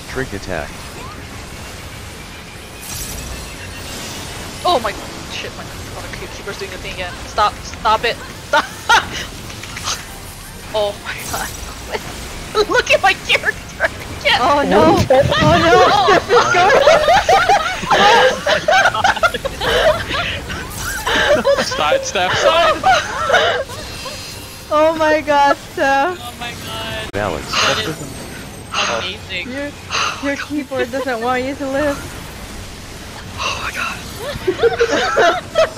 Trick attack. Oh my shit, my keeper's doing a thing again. Stop it. Stop. Oh my god. Look at my character again. Oh no! Oh no! Side step, side! Oh my god, Steph! Oh my god. Balance. That is amazing. Your keyboard doesn't want you to live. Oh my god.